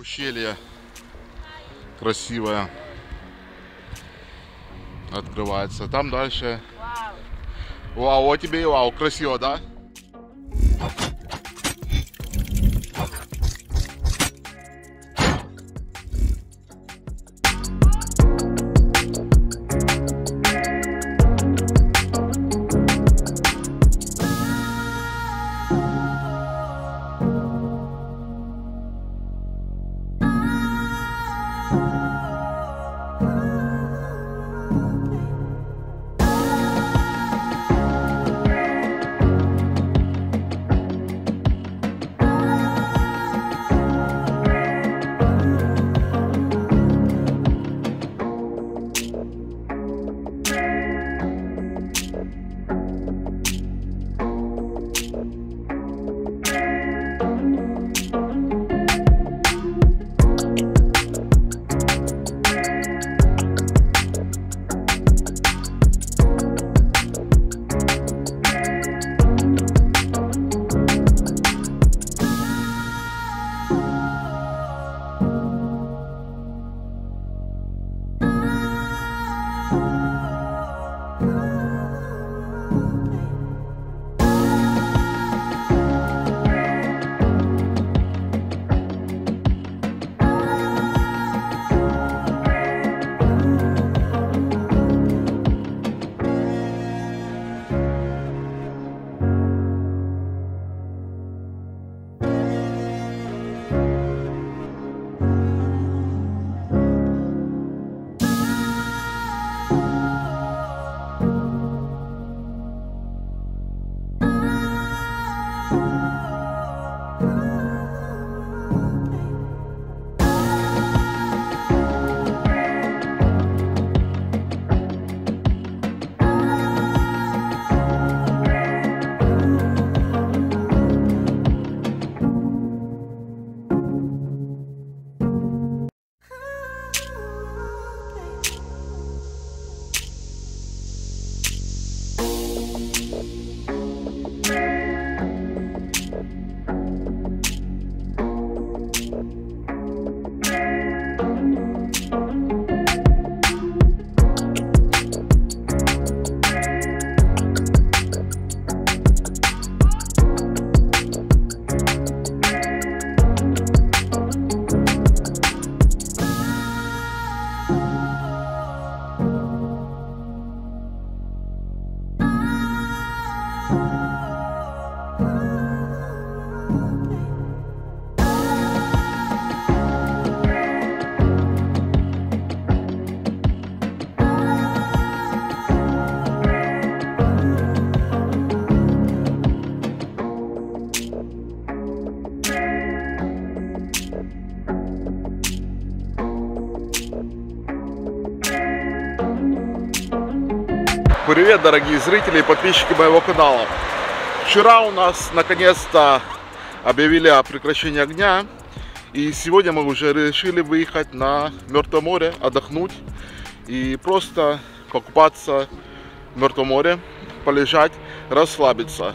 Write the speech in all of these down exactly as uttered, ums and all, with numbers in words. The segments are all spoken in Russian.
Ущелье красивое открывается. Там дальше. Вау, вау, вот тебе и вау, красиво, да? Привет, дорогие зрители и подписчики моего канала. Вчера у нас наконец-то объявили о прекращении огня. И сегодня мы уже решили выехать на Мертвое море, отдохнуть и просто покупаться в Мертвом море, полежать, расслабиться.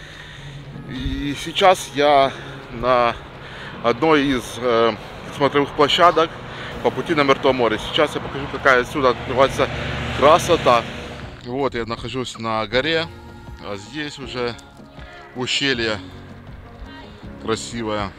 И сейчас я на одной из э, смотровых площадок по пути на Мертвое море. Сейчас я покажу, какая отсюда открывается красота. Вот я нахожусь на горе, а здесь уже ущелье красивое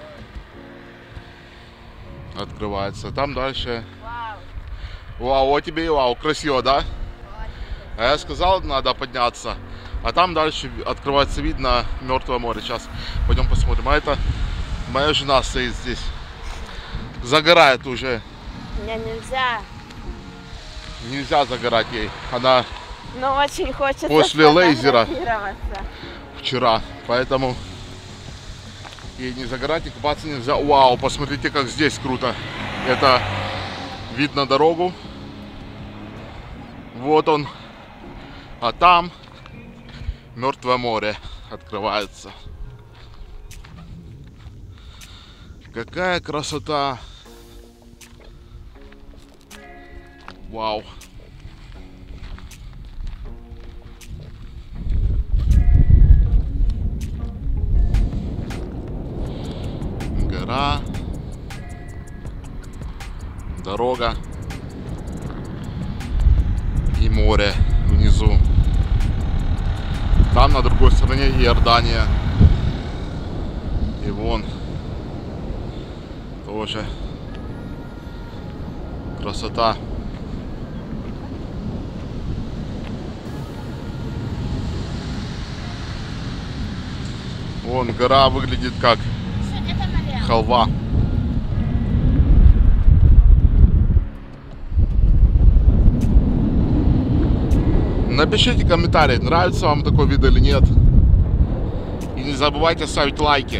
открывается. Там дальше. Вау, вот тебе и вау, красиво, да? А я сказал, надо подняться. А там дальше открывается вид на Мертвое море. Сейчас пойдем посмотрим. А это моя жена стоит здесь. Загорает уже. Мне нельзя. Нельзя загорать ей. Она Но очень хочется после лазера сфотографироваться. Вчера. Поэтому ей не загорать, и купаться нельзя. Вау, посмотрите, как здесь круто. Это вид на дорогу. Вот он. А там Мертвое море открывается. Какая красота! Вау! Гора. дорога и море внизу. Там на другой стороне Иордания. И вон тоже красота. Вон гора выглядит как халва. Напишите комментарий, нравится вам такой вид или нет. И не забывайте ставить лайки.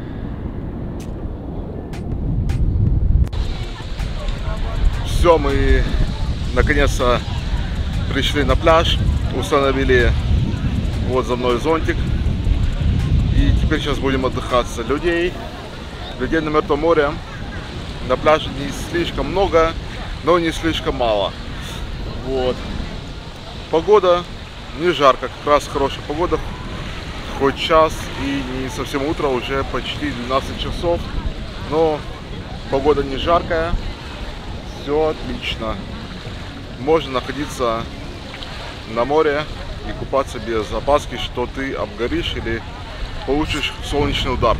Все, мы наконец-то пришли на пляж, установили вот за мной зонтик. И теперь сейчас будем отдыхаться. Людей, людей на Мертвом море на пляже не слишком много, но не слишком мало. Вот. Погода не жарко, как раз хорошая погода, хоть час и не совсем утро, уже почти двенадцать часов, но погода не жаркая, все отлично. Можно находиться на море и купаться без опаски, что ты обгоришь или получишь солнечный удар.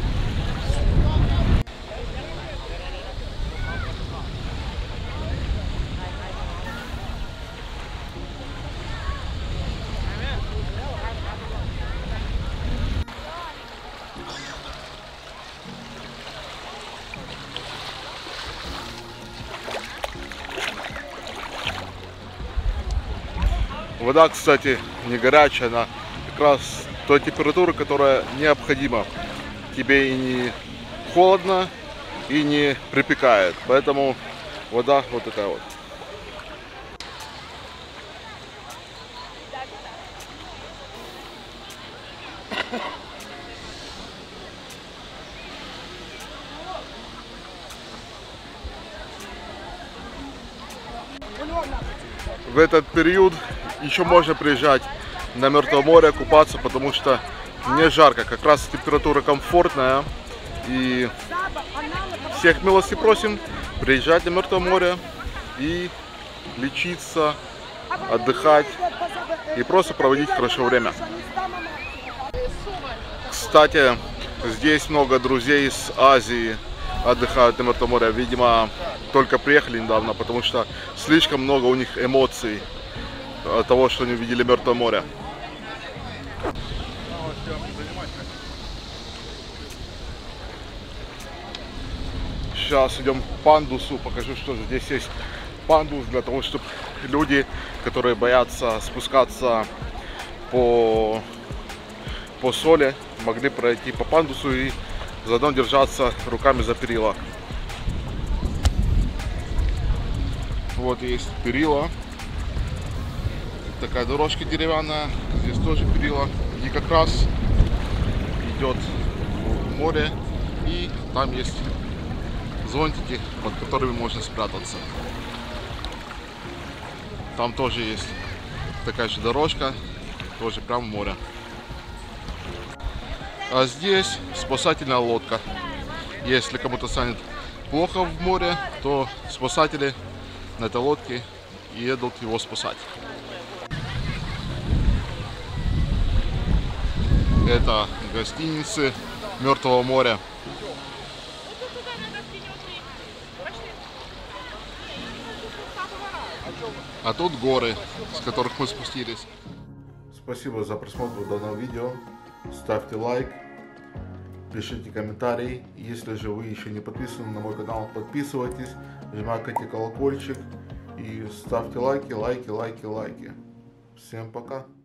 Вода, кстати, не горячая, она как раз той температуры, которая необходима. Тебе и не холодно, и не припекает. Поэтому вода вот такая вот. В этот период еще можно приезжать на Мертвое море купаться, потому что не жарко, как раз температура комфортная. И всех милости просим приезжать на Мертвое море и лечиться, отдыхать и просто проводить хорошо время. Кстати, здесь много друзей из Азии отдыхают на Мертвом море. Видимо, только приехали недавно, потому что слишком много у них эмоций от того, что они увидели Мертвое море. Сейчас идем к пандусу, покажу, что здесь есть пандус, для того, чтобы люди, которые боятся спускаться по, по соли, могли пройти по пандусу и заодно держаться руками за перила. Вот есть перила. Такая дорожка деревянная. Здесь тоже перила. И как раз идет в море. И там есть зонтики, под которыми можно спрятаться. Там тоже есть такая же дорожка. Тоже прямо в море. А здесь спасательная лодка. Если кому-то станет плохо в море, то спасатели на этой лодке едут его спасать. Это гостиницы Мертвого моря. А тут горы, с которых мы спустились. Спасибо за просмотр данного видео. Ставьте лайк, пишите комментарии. Если же вы еще не подписаны на мой канал, подписывайтесь, нажимайте колокольчик и ставьте лайки, лайки, лайки, лайки. Всем пока!